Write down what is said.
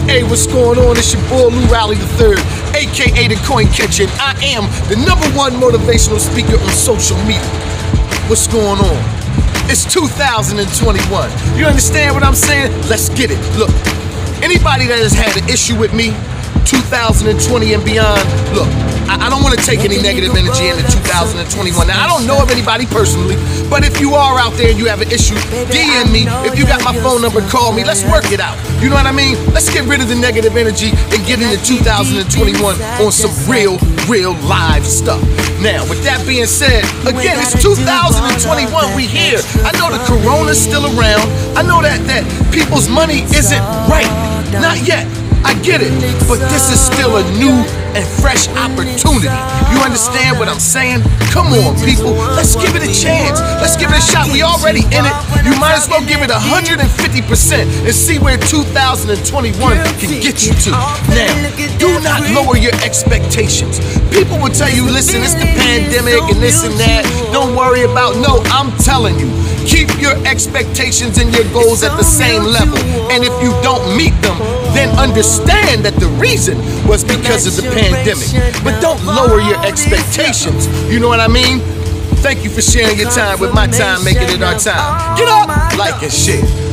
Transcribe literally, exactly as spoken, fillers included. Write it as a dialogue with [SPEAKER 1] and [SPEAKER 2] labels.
[SPEAKER 1] Hey, what's going on? It's your boy Lou Riley the third, aka the Coin Catcher. I am the number one motivational speaker on social media. What's going on? It's two thousand twenty-one. You understand what I'm saying? Let's get it. Look, anybody that has had an issue with me, two thousand twenty and beyond, look, I, I don't want to take any negative energy into two thousand twenty-one. Now, I don't know of anybody personally, but if you are out there and you have an issue, D M me. If you got my phone number, call me. Let's work it out. You know what I mean? Let's get rid of the negative energy and get into two thousand twenty-one on some real, real live stuff. Now, with that being said, again, it's two thousand twenty-one. We here. I know the corona's still around. I know that, that people's money isn't right. Not yet. I get it, but this is still a new and fresh opportunity. You understand what I'm saying? Come on, people. Let's give it a chance. Let's give it a shot. We already in it. You might as well give it one hundred fifty percent and see where two thousand twenty-one can get you to. Now, do not lower your expectations. People will tell you, listen, it's the pandemic and this and that. Don't worry about, no, I'm telling you. Keep your expectations and your goals at the same level. And if you don't meet them, then understand that the reason was because of the pandemic. But don't lower your expectations. You know what I mean? Thank you for sharing your time with my time, making it our time. Get up, like and share.